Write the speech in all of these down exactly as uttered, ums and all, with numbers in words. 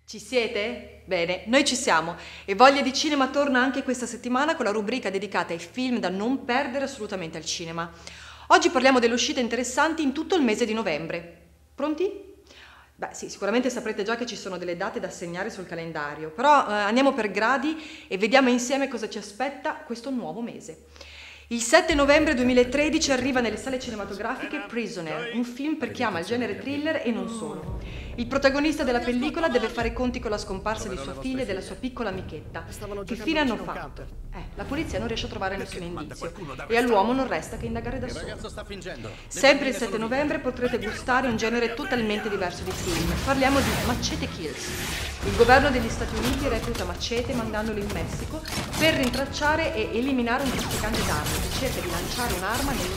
Ci siete? Bene, noi ci siamo e Voglia di Cinema torna anche questa settimana con la rubrica dedicata ai film da non perdere assolutamente al cinema. Oggi parliamo delle uscite interessanti in tutto il mese di novembre. Pronti? Beh sì, sicuramente saprete già che ci sono delle date da segnare sul calendario, però eh, andiamo per gradi e vediamo insieme cosa ci aspetta questo nuovo mese. Il sette novembre duemilatredici arriva nelle sale cinematografiche Prisoner, un film per chi ama il genere thriller e non solo. Il protagonista della pellicola deve fare i conti con la scomparsa di sua figlia e della sua piccola amichetta. Che fine hanno fatto? Eh, la polizia non riesce a trovare nessun indizio e all'uomo non resta che indagare da solo. Sempre il sette novembre potrete gustare un genere totalmente diverso di film. Parliamo di Machete Kills. Il governo degli Stati Uniti recluta Machete mandandolo in Messico per rintracciare e eliminare un trafficante d'armi che cerca di lanciare un'arma nello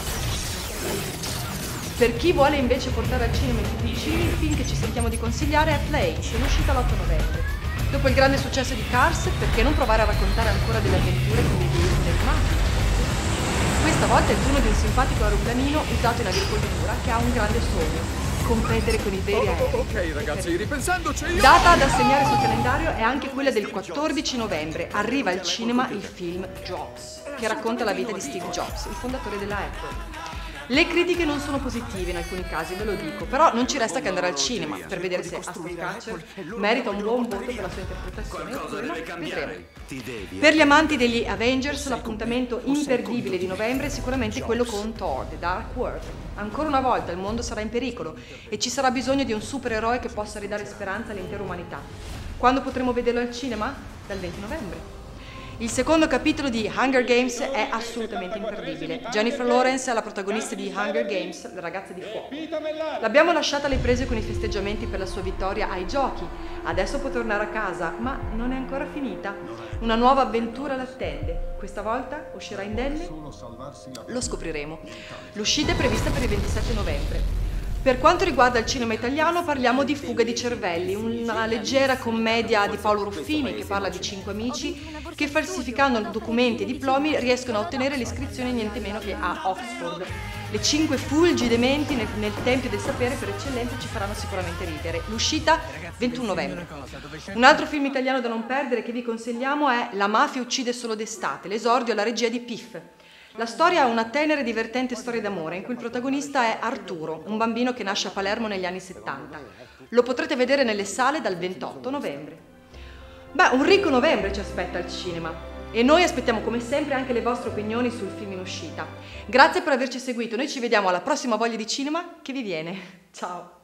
spazio. Per chi vuole invece portare al cinema i più vicini, il film che ci sentiamo di consigliare è Planes, in uscita l'otto novembre. Dopo il grande successo di Cars, perché non provare a raccontare ancora delle avventure con dei veicoli animati? Questa volta è il turno di un simpatico aeroplanino usato in agricoltura che ha un grande sogno: competere con i veri aerei. Oh, ok ragazzi, ripensandoci io... Data da segnare sul calendario è anche quella del quattordici novembre. Arriva al cinema il film Jobs, che racconta la vita di Steve Jobs, il fondatore della Apple. Le critiche non sono positive in alcuni casi, ve lo dico, però non ci resta che andare al cinema per vedere se Aston Kutcher merita un buon voto per la sua interpretazione oppure no, vedremo. Per gli amanti degli Avengers l'appuntamento imperdibile di novembre è sicuramente quello con Thor, The Dark World. Ancora una volta il mondo sarà in pericolo e ci sarà bisogno di un supereroe che possa ridare speranza all'intera umanità. Quando potremo vederlo al cinema? Dal venti novembre. Il secondo capitolo di Hunger Games è assolutamente imperdibile. Jennifer Lawrence è la protagonista di Hunger Games, la ragazza di fuoco. L'abbiamo lasciata alle prese con i festeggiamenti per la sua vittoria ai giochi. Adesso può tornare a casa, ma non è ancora finita. Una nuova avventura l'attende. Questa volta uscirà indenne? Lo scopriremo. L'uscita è prevista per il ventisette novembre. Per quanto riguarda il cinema italiano parliamo di Fuga di cervelli, una leggera commedia di Paolo Ruffini che parla di cinque amici che falsificando documenti e diplomi riescono a ottenere l'iscrizione niente meno che a Oxford. Le cinque fulgi dementi nel, nel Tempio del Sapere per eccellenza ci faranno sicuramente ridere. L'uscita ventuno novembre. Un altro film italiano da non perdere che vi consigliamo è La mafia uccide solo d'estate, l'esordio alla regia di Piff. La storia è una tenera e divertente storia d'amore in cui il protagonista è Arturo, un bambino che nasce a Palermo negli anni settanta. Lo potrete vedere nelle sale dal ventotto novembre. Beh, un ricco novembre ci aspetta al cinema e noi aspettiamo come sempre anche le vostre opinioni sul film in uscita. Grazie per averci seguito, noi ci vediamo alla prossima Voglia di Cinema che vi viene. Ciao!